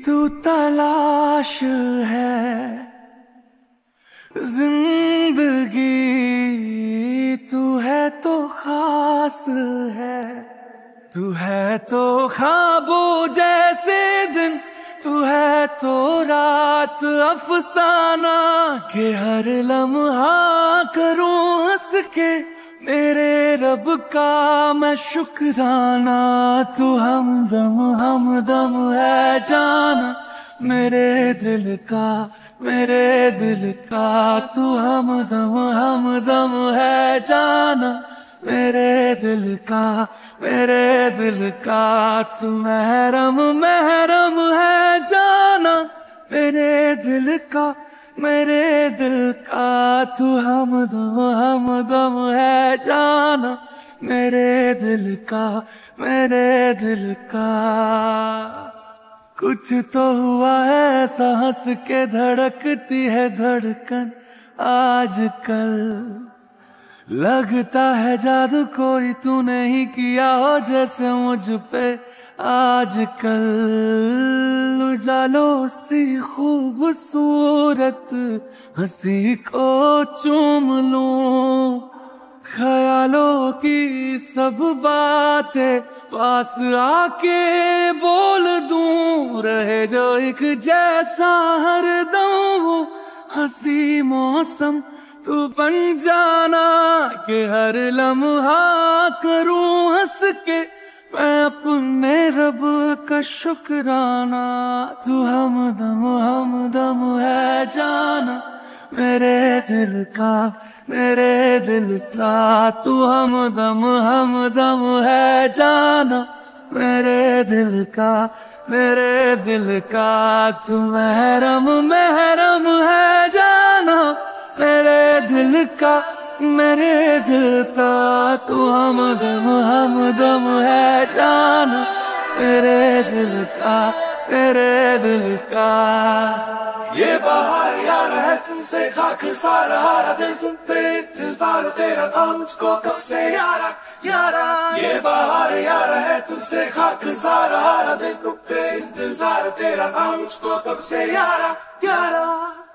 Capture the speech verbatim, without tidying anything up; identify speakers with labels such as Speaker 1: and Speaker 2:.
Speaker 1: तू तलाश है जिंदगी, तू है तो खास है, तू है तो ख्वाबों जैसे दिन, तू है तो रात अफसाना के हर लम्हा करूं हंस के मेरे रब का मैं शुक्राना। तू हमदम हमदम है जाना मेरे दिल का, मेरे दिल का। तू हमदम हमदम है जाना मेरे दिल का, मेरे दिल का। तू महरम महरम है जाना मेरे दिल का, मेरे दिल का। तू हमदम हमदम है जाना मेरे दिल का, मेरे दिल का। कुछ तो हुआ है ऐसा हंस के धड़कती है धड़कन आजकल, लगता है जादू कोई तूने ही किया हो जैसे मुझ पे आजकल। उजालो सी खूबसूरत हंसी को चूम लूं, ख्यालों की सब बातें पास आके बोल दूं। रहे जो एक जैसा हरदम हंसी मौसम तू बन जाना के हर लम्हा करूं हंस के मैं अपने रब का शुक्राना। तू हमदम हमदम है जाना मेरे दिल का, मेरे दिल का। तू हमदम हमदम है जाना मेरे दिल का, मेरे दिल का। तू महरम महरम है जाना मेरे दिल का, मेरे दिल का। तू हमदम हमदम है जाना मेरे दिल का, मेरे दिल का।
Speaker 2: ये बाहर यार है तुमसे खाक सारा हारा दिल तुम पे इंतजार तेरा था मुझको कब से यारा यारा। ये बाहर यार है तुमसे खाक सारा हारा दिल तुम पे इंतजार तेरा था मुझको कब से यारा यारा।